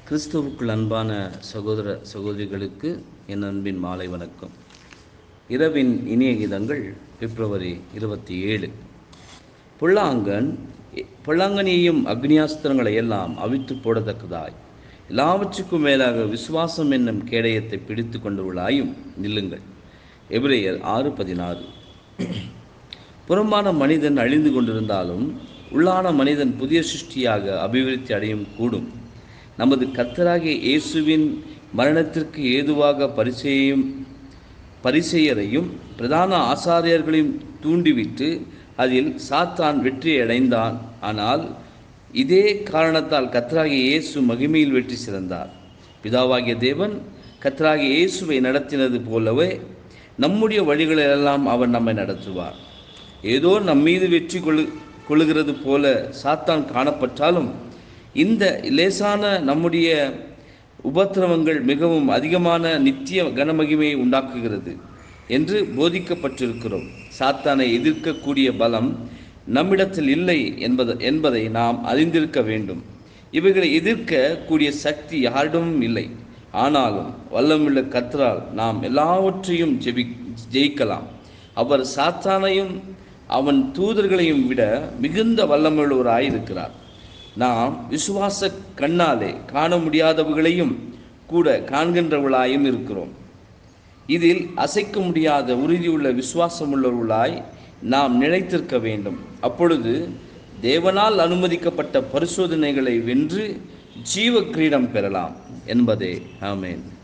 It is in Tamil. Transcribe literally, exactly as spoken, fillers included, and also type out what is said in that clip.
கிறிஸ்துவுக்குள் அன்பான சகோதர சகோதரிகளுக்கு என் அன்பின் மாலை வணக்கம். இரவின் இனிய கீதங்கள் பிப்ரவரி இருபத்தி ஏழு. பொல்லாங்கன் பொல்லாங்கனியையும் அக்னியாஸ்திரங்களை எல்லாம் அவித்து போடத்தக்கதாய் எல்லாவற்றுக்கும் மேலாக விசுவாசம் என்னும் கேடயத்தை பிடித்து கொண்டவர்களாயும் நில்லுங்கள். எபிரேயர் ஆறு பதினாறு. புறம்பான மனிதன் அழிந்து கொண்டிருந்தாலும் உள்ளான மனிதன் புதிய சிருஷ்டியாக அபிவிருத்தி அடையும் கூடும். நமது கர்த்தராகிய இயேசுவின் மரணத்திற்கு ஏதுவாக பரிசெய்யும் பரிசெயரையும் பிரதான ஆசாரியர்களையும் தூண்டிவிட்டு அதில் சாத்தான் வெற்றியை அடைந்தான். ஆனால் இதே காரணத்தால் கர்த்தராகிய இயேசு மகிமையில் வெற்றி சிறந்தார். பிதாவாகிய தேவன் கர்த்தராகிய இயேசுவை நடத்தினது போலவே நம்முடைய வழிகளெல்லாம் அவர் நம்மை நடத்துவார். ஏதோ நம்மீது வெற்றி கொள்ளு கொள்ளுகிறது போல சாத்தான் காணப்பட்டாலும் இந்த லேசான நம்முடைய உபத்திரவங்கள் மிகவும் அதிகமான நித்திய கனமகிமையை உண்டாக்குகிறது என்று போதிக்கப்பட்டிருக்கிறோம். சாத்தானை எதிர்க்கக்கூடிய பலம் நம்மிடத்தில் இல்லை என்பது என்பதை நாம் அறிந்திருக்க வேண்டும். இவைகளை எதிர்க்க கூடிய சக்தி யாரிடமும் இல்லை. ஆனாலும் வல்லமுள்ள கர்த்தரால் நாம் எல்லாவற்றையும் ஜெபி ஜெயிக்கலாம். அவர் சாத்தானையும் அவன் தூதர்களையும் விட மிகுந்த வல்லமுள்ளவராயிருக்கிறார். நாம் விசுவாச கண்ணாலே காண முடியாதவர்களையும் கூட காண்கின்றவர்களாயும் இருக்கிறோம். இதில் அசைக்க முடியாத உறுதியுள்ள விசுவாசமுள்ளவர்களாய் நாம் நிலைத்திருக்க வேண்டும். அப்பொழுது தேவனால் அனுமதிக்கப்பட்ட பரிசோதனைகளை வென்று ஜீவ கிரீடம் பெறலாம் என்பதே ஆமென்.